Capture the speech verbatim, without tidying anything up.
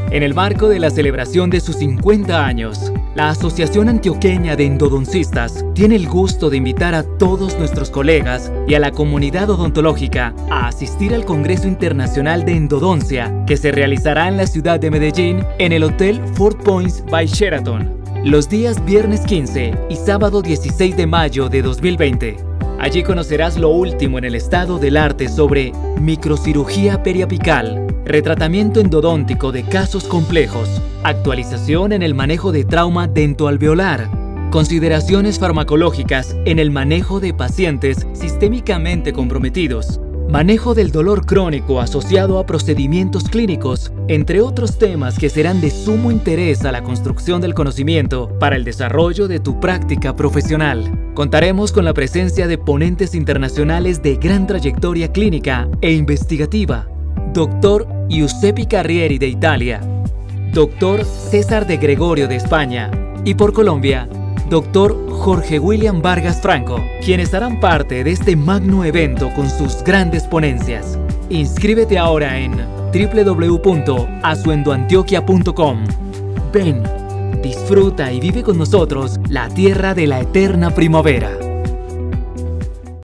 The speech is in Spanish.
En el marco de la celebración de sus cincuenta años, la Asociación Antioqueña de Endodoncistas tiene el gusto de invitar a todos nuestros colegas y a la comunidad odontológica a asistir al Congreso Internacional de Endodoncia que se realizará en la ciudad de Medellín en el Hotel Four Points by Sheraton los días viernes quince y sábado dieciséis de mayo de dos mil veinte. Allí conocerás lo último en el estado del arte sobre microcirugía periapical, retratamiento endodóntico de casos complejos, actualización en el manejo de trauma dentoalveolar, consideraciones farmacológicas en el manejo de pacientes sistémicamente comprometidos, manejo del dolor crónico asociado a procedimientos clínicos, entre otros temas que serán de sumo interés a la construcción del conocimiento para el desarrollo de tu práctica profesional. Contaremos con la presencia de ponentes internacionales de gran trayectoria clínica e investigativa. Doctor Giuseppe Carrieri de Italia, Doctor César de Gregorio de España y por Colombia, Doctor Jorge William Vargas Franco, quienes harán parte de este magno evento con sus grandes ponencias. Inscríbete ahora en w w w punto asuendoantioquia punto com. Ven, disfruta y vive con nosotros la tierra de la eterna primavera.